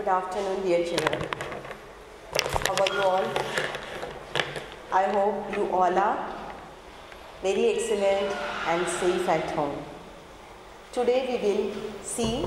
Good afternoon, dear children. How are you all? I hope you all are very excellent and safe at home. Today we will see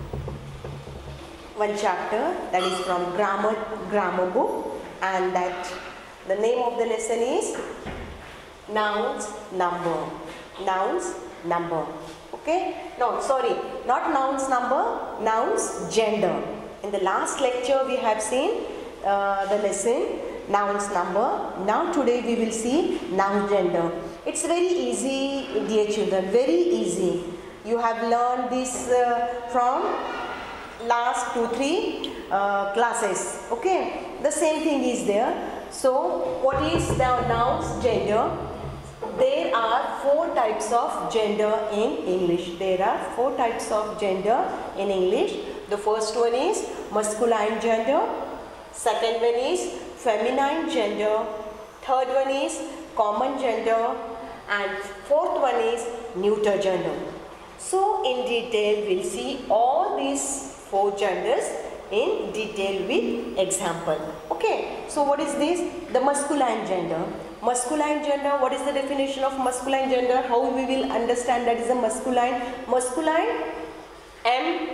one chapter that is from grammar book, and that the name of the lesson is nouns number. Nouns number. Okay? No, sorry, not nouns number, nouns gender. In the last lecture we have seen the lesson nouns number. Now today we will see noun gender. It's very easy, dear children, very easy. You have learned this from last 2-3 classes. Okay? The same thing is there. So what is the nouns gender? There are 4 types of gender in English. There are 4 types of gender in English. The first one is masculine gender. Second one is feminine gender. Third one is common gender. And fourth one is neuter gender. So in detail we'll see all these 4 genders in detail with example. Okay. So what is this? The masculine gender. Masculine gender, what is the definition of masculine gender? How we will understand that is a masculine? Masculine, M,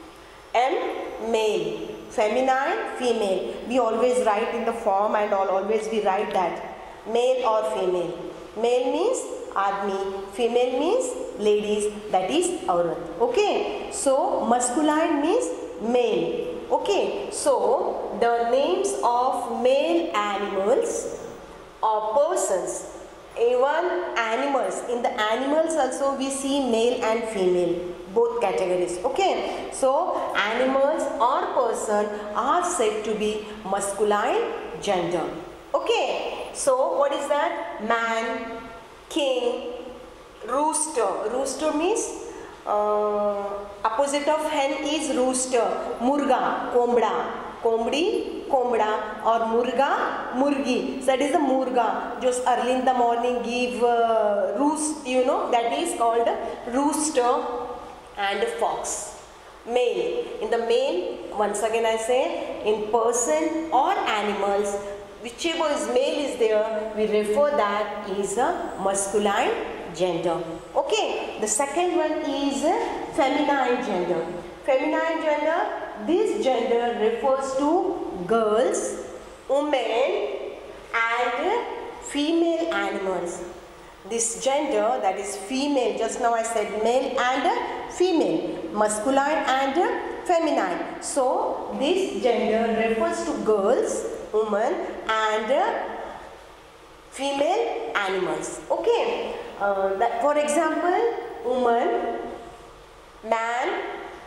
male. Feminine, female. We always write in the form and always we write that. Male or female. Male means army, female means ladies, that is aurat. Okay. So, masculine means male. Okay. So, the names of male animals or persons, even animals. In the animals also we see male and female, both categories. Okay. So animals or person are said to be masculine gender. Okay. So what is that? Man, king, rooster. Rooster means opposite of hen is rooster. Murga, kombda. Kombdi, kombda, or murga, murgi. So that is the murga. Just early in the morning give roost, you know, that is called rooster. And fox. Male. In the male, once again I say, in person or animals, whichever is male is there, we refer that is a masculine gender. Okay. The second one is feminine gender. Feminine gender, this gender refers to girls, women and female animals. This gender, that is female, just now I said male and female, masculine and feminine. So this gender refers to girls, women and female animals. Okay. For example, woman, man,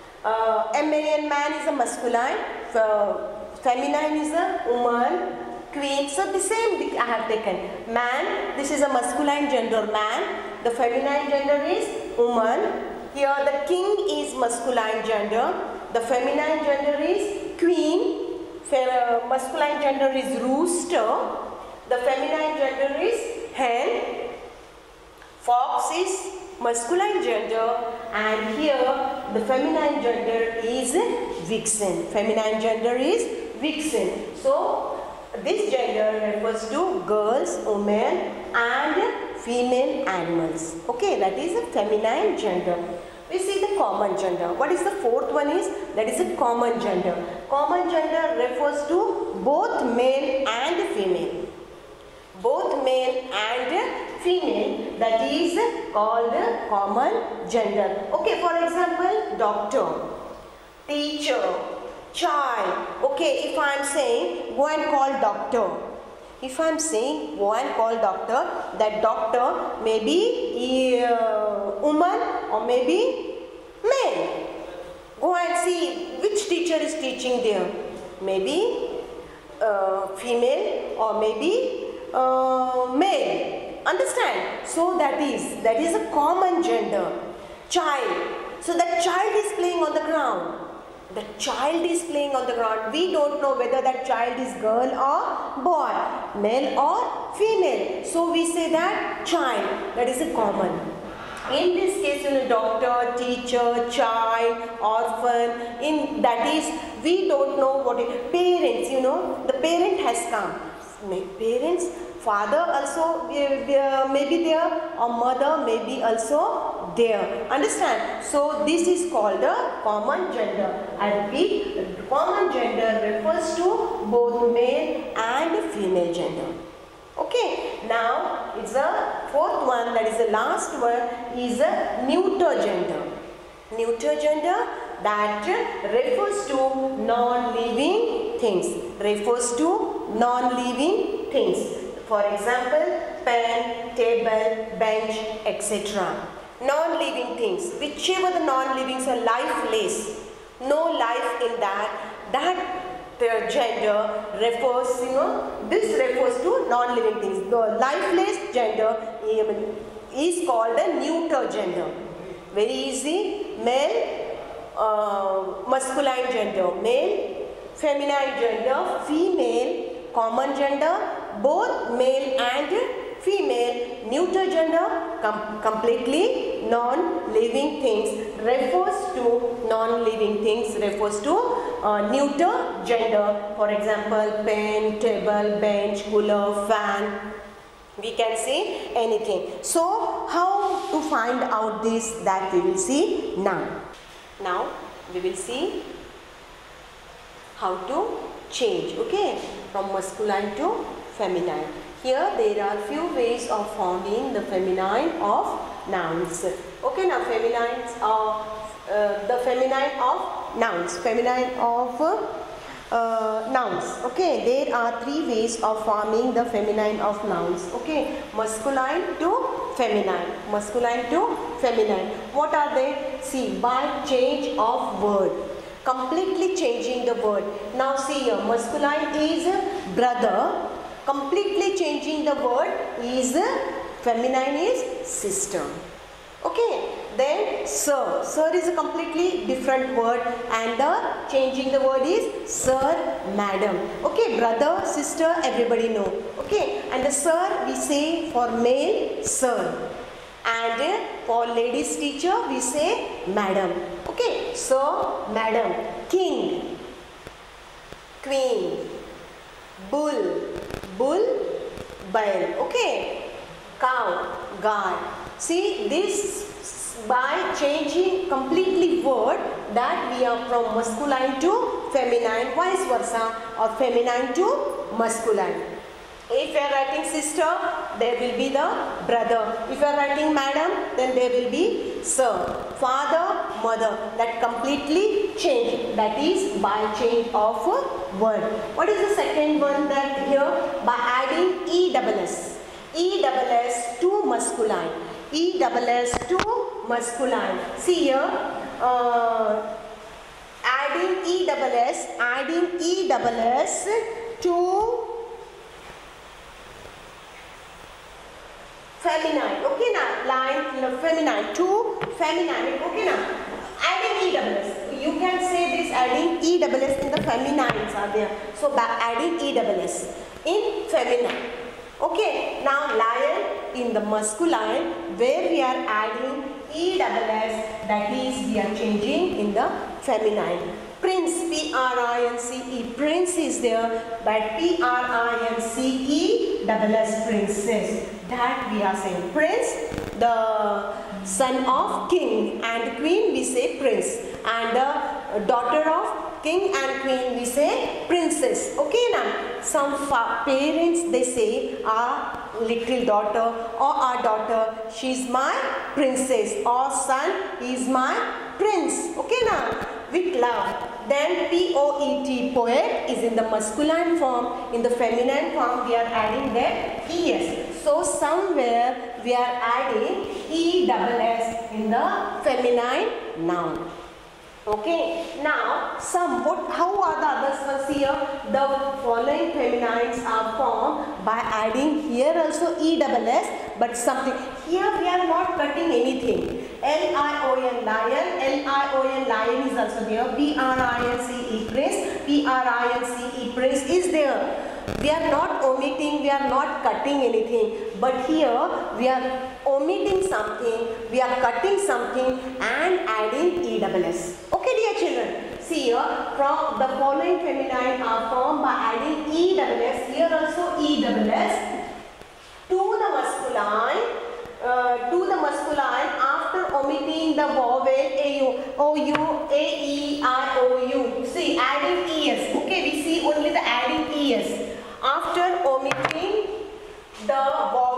man is a masculine, feminine is a woman, queen. So the same I have taken. Man, this is a masculine gender, man. The feminine gender is woman. Here the king is masculine gender. The feminine gender is queen. Masculine gender is rooster. The feminine gender is hen. Fox is masculine gender, and here the feminine gender is vixen. Feminine gender is vixen. So this gender refers to girls, women and female animals. Okay, that is a feminine gender. We see the common gender. What is the fourth one is? That is a common gender. Common gender refers to both male and female. Both male and female, that is called common gender. Okay, for example, doctor, teacher, child. Okay, if I am saying go and call doctor. If I am saying go and call doctor, that doctor may be woman or maybe male. Go and see which teacher is teaching there. Maybe female or maybe male. Understand? So that is a common gender. Child. So that child is playing on the ground. The child is playing on the ground. We don't know whether that child is girl or boy, male or female. So we say that child. That is a common. In this case, doctor, teacher, child, orphan, in that is we don't know what it, parents, you know, the parent has come. Parents, father also may be there, or mother may be also there. Understand? So this is called a common gender. I repeat, common gender refers to both male and female gender. Okay, now it's the fourth one, that is the last one, is a neuter gender. Neuter gender, that refers to non-living things. Refers to non-living things. For example, pen, table, bench, etc. Non-living things. Whichever the non-livings are lifeless, no life in that their gender refers, you know, this refers to non-living things. The lifeless gender is called a neuter gender. Very easy. Male, masculine gender, male, feminine gender, female, common gender, both male and female, neuter gender, completely non-living things, refers to non-living things, refers to neuter gender. For example, pen, table, bench, cooler, fan. We can say anything. So, how to find out this, that we will see now. Now, we will see how to change, okay, from masculine to feminine. Here, there are few ways of forming the feminine of nouns. Okay, now feminines are the feminine of nouns. Feminine of nouns. Okay, there are three ways of forming the feminine of nouns. Okay, masculine to feminine. Masculine to feminine. What are they? See, by change of word. Completely changing the word. Now see here, masculine is brother. Completely changing the word is feminine is sister. Okay, then sir. Sir is a completely different word, and changing the word is sir, madam. Okay, brother, sister, everybody know. Okay, and the sir we say for male, sir, and for ladies teacher we say madam. Okay, so madam, king, queen, bull, bull, bail. Okay, cow, guard. See, this by changing completely word, that we are from masculine to feminine, vice versa, or feminine to masculine. If you are writing sister, there will be the brother. If you are writing madam, then there will be sir. Father, mother. That completely changed. That is by change of word. What is the second one? That here, by adding ESS. ESS to masculine. ESS to masculine. See here, adding ESS to feminine. Okay now, line feminine to feminine. Okay now, adding ESS. You can say this, adding ESS in the feminines are there. So by adding ESS in feminine. Okay, now lion in the masculine, where we are adding ESS, that is we are changing in the feminine. Prince, P-R-I-N-C-E, prince is there, but P-R-I-N-C-E-S-S, princess. That we are saying prince, the son of king, and queen we say prince, and the daughter of king and queen we say princess. Okay now, some parents they say our little daughter or our daughter, she is my princess, or son, he is my prince. Okay now, with love. Then P-O-E-T, poet, is in the masculine form. In the feminine form we are adding that ES. So somewhere we are adding ESS in the feminine noun. Okay, now how are the others ones here? The following feminines are formed by adding here also ESS, but something. Here we are not cutting anything. L-I-O-N, lion, L-I-O-N, lion is also there. P-R-I-N-C-E, prince, P-R-I-N-C-E, prince is there. We are not omitting, we are not cutting anything, but here we are omitting something, we are cutting something and adding ESS. Okay dear children, See here, from the following feminine are formed by adding ESS, here also ESS, to the masculine after omitting the vowel AU, OU, AE, I, OU. See, adding ES. Okay, we see only the adding ES. After omitting the vowel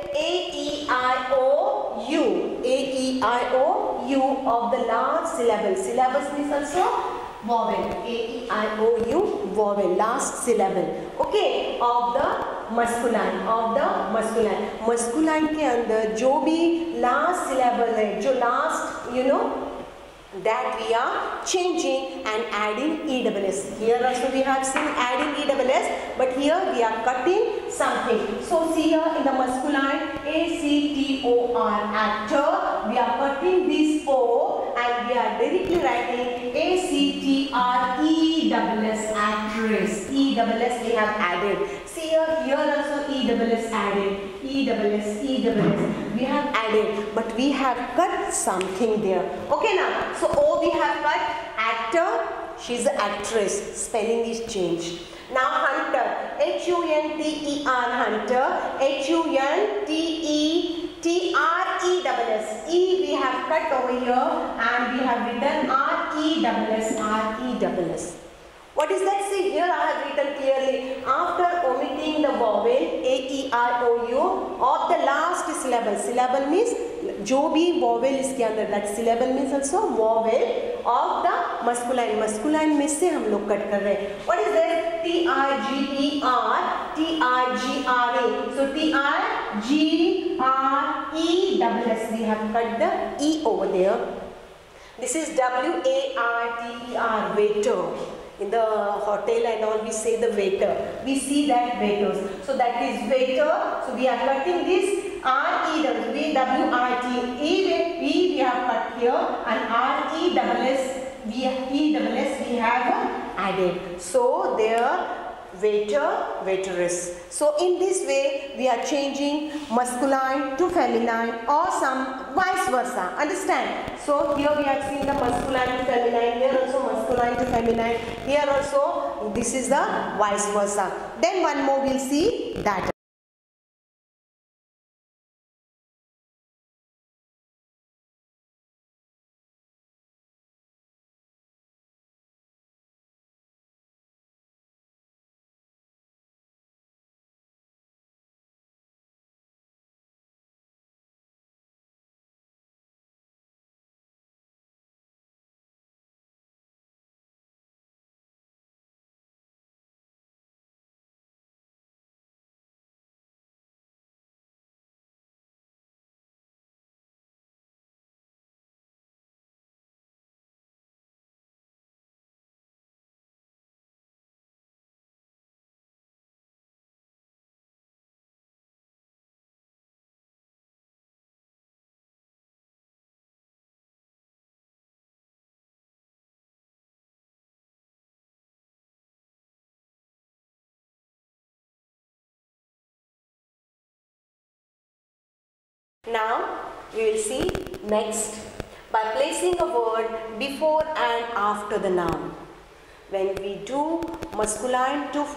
A-E-I-O-U, A-E-I-O-U of the last syllable. Syllabus means also vowel, A-E-I-O-U, vowel, last syllable. Okay, of the masculine, masculine के अंदर जो भी last syllable है, जो last, you know, that we are changing and adding ESS. Here also we have seen adding ESS, but here we are cutting something. So see here in the masculine A-C-T-O-R, actor, we are cutting this O and we are directly writing A-C-T-R-E-S-S, actress. E-S-S we have added. See here also ESS added. ESS. We have added, but we have cut something there. Okay now, so O we have cut, actor, she's an actress, spelling is changed. Now hunter, H-U-N-T-E-R, hunter, H-U-N-T-E-T-R-E-S-S. E we have cut over here and we have written R-E-S-S. What is that? See here I have written clearly, after omitting the vowel A-E-I-O-U of the last syllable. Syllable means जो भी vowel इसके अंदर, that syllable means also vowel of the masculine. Masculine में से हम लोग cut कर रहे हैं. What is that? T-I-G-E-R, T-I-G-R-A. So T-I-G-R-E-S-S. We have cut the E over there. This is W-A-I-T-E-R, waiter. In the hotel and all we say the waiter. We see that waiters. So that is waiter. So we are cutting this R-E-W-I-T. E we have cut here and R-E-S-S we have added. So there waiter, waitress. So in this way we are changing masculine to feminine or some vice versa. Understand? So here we have seen the masculine to feminine, here also masculine to feminine, here also this is the vice versa. Then one more we'll see that. Now we will see next by placing a word before and after the noun. When we do masculine to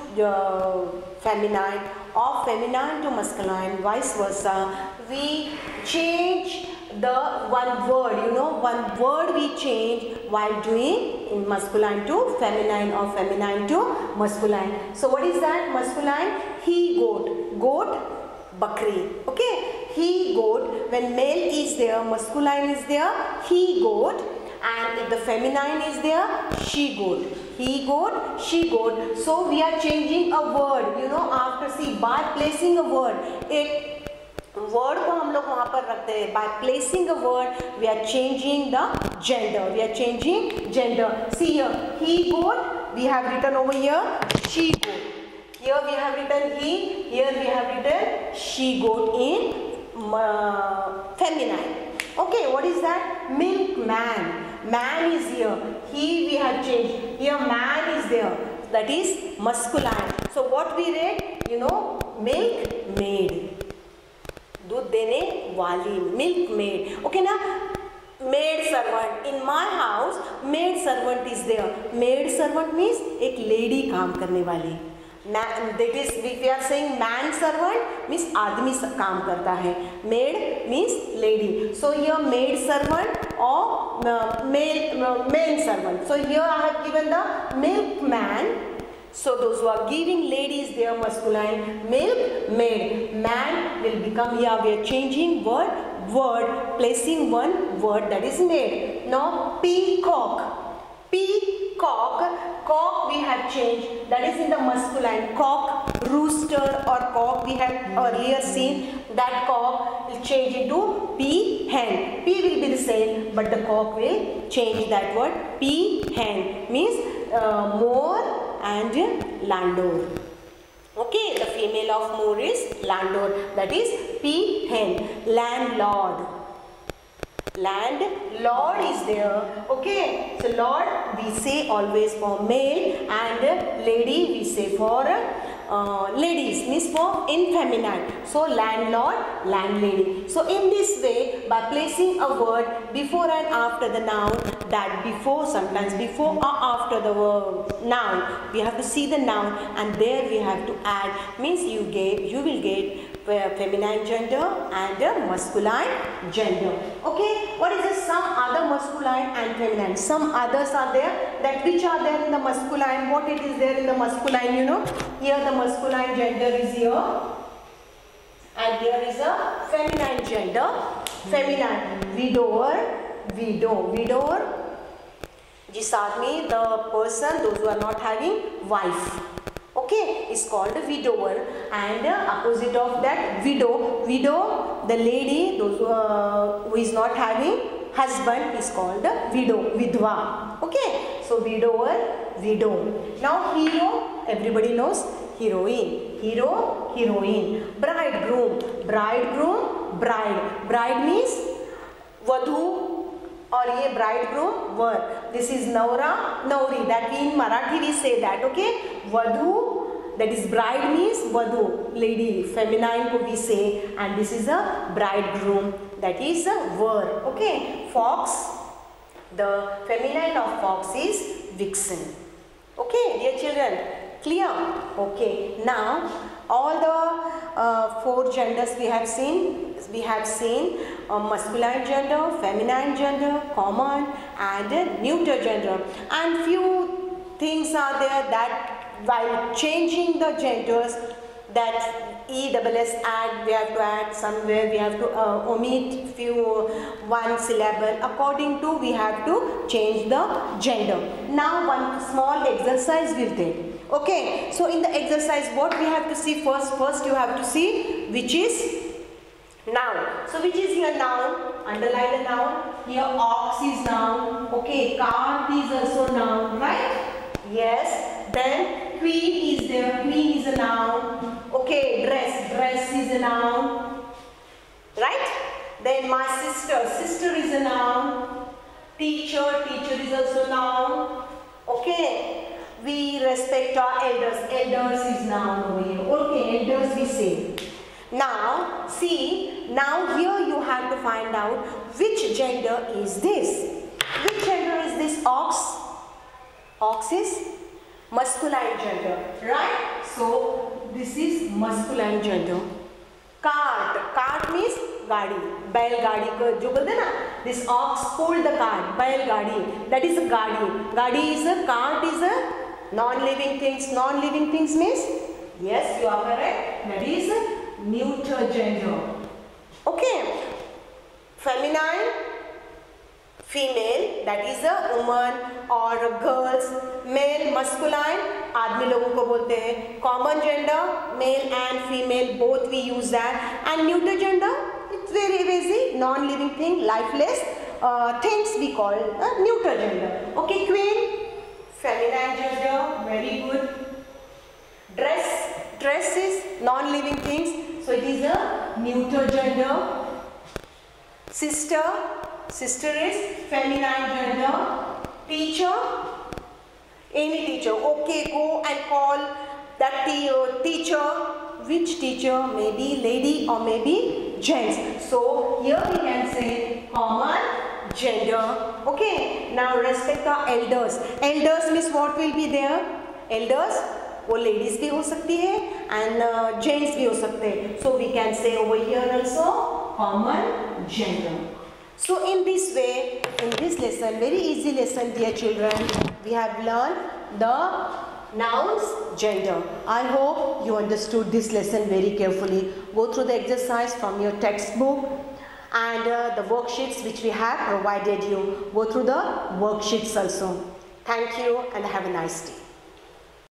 feminine or feminine to masculine, vice versa, we change the one word, one word we change while doing in masculine to feminine or feminine to masculine. So what is that? Masculine, he goat, goat, bakri. Okay, he goat, when male is there, masculine is there, he goat, and if the feminine is there, she goat. He goat, she goat. So we are changing a word, after see by placing a word, एक word को हम लोग वहाँ पर रखते हैं. By placing a word, we are changing the gender. We are changing gender. See here, he goat, we have written over here, she goat. Here we have written he, here we have written she goat in feminine. Okay, what is that? Milkman. Man is here. He we have changed. Here man is there. That is masculine. So what we read? Milkmaid. दूध देने वाली, milkmaid. Okay ना? maid servant. In my house maid servant is there. Maid servant means एक lady काम करने वाली. That is, if we are saying man servant means आदमी काम करता है. Maid means lady. So here maid servant or male servant. So here I have given the milkman. So those who are giving ladies, they are masculine. Milk, maid. Man will become, here we are changing word, placing one word, that is maid. Now peacock. Peacock, cock we have changed, that is in the masculine. Cock, rooster or cock, we have earlier seen that cock will change into peahen. P will be the same, but the cock will change that word. Peahen means Moor and Landor. Okay, the female of Moor is Landor, that is peahen. Landlord. Landlord is there. Okay, so lord we say always for male, and lady we say for ladies, means for in feminine. So landlord, landlady. So in this way, by placing a word before and after the noun, that before, sometimes before or after the word noun, we have to see the noun, and there we have to add, means you will get feminine gender and masculine gender. Okay, what is this? Some other masculine and feminine. Some others are there, that which are there in the masculine. What it is there in the masculine, you know? Here the masculine gender is here, and here is a feminine gender. Feminine, widower, widower. जिस आदमी, the person, those who are not having wife. Okay, is called a widower, and opposite of that widow, the lady, those who is not having husband, is called a widow, vidwa. Okay, so widower, widow. Now hero, everybody knows heroine, hero, heroine. Bridegroom, bride means vadhu, or ye bridegroom, var. This is naura, nauri, that we in Marathi we say that. Okay, vadhu, that is bride means vadhu, lady, feminine ko we say, and this is a bridegroom, that is a var. Okay, fox, the feminine of fox is vixen. Okay, dear children, clear? Okay, now all the four genders we have seen. We have seen masculine gender, feminine gender, common and neuter gender, and few things are there that while changing the genders, that ESS add, we have to add somewhere, we have to omit one syllable, according to we have to change the gender. Now one small exercise will take. Okay, so in the exercise what we have to see first you have to see which is noun. So which is here noun? Underline the noun. Here ox is noun. Okay, cart is also noun, right? Yes. Then queen is there. Queen is a noun. Okay, dress is a noun. Right? Then my sister is a noun. Teacher is also noun. Okay. We respect our elders is noun over here. Okay, elders we say. Now, see, now here you have to find out which gender is this. Which gender is this? Ox? Ox is masculine gender, right? So, this is masculine gender. Cart means गाड़ी, बैलगाड़ी को जो बोलते हैं ना, this ox pulled the cart, बैलगाड़ी, that is a गाड़ी. गाड़ी is a, cart is a non-living things. Non-living things means, yes, you are correct, that is a neuter gender. Okay, feminine, female, that is a woman or a girls. Male, masculine, आदमी लोगों को बोलते हैं. Common gender, male and female, both we use that. And neuter gender, it's very easy, non-living thing, lifeless things we call neuter gender. Okay, queen, feminine gender, very good. Dress is non-living things, so it is a neuter gender. Sister is feminine gender. Teacher, any teacher. Okay, go and call that teacher. Which teacher? Maybe lady or maybe gents. So here we can say common gender. Okay, now respect our elders. Elders means what will be there? Elders, वो ladies भी हो सकती है and gents भी हो सकते हैं. So we can say over here also common gender. So in this way, in this lesson, very easy lesson dear children, we have learned the nouns, gender. I hope you understood this lesson very carefully. Go through the exercise from your textbook and the worksheets which we have provided you. Go through the worksheets also. Thank you and have a nice day.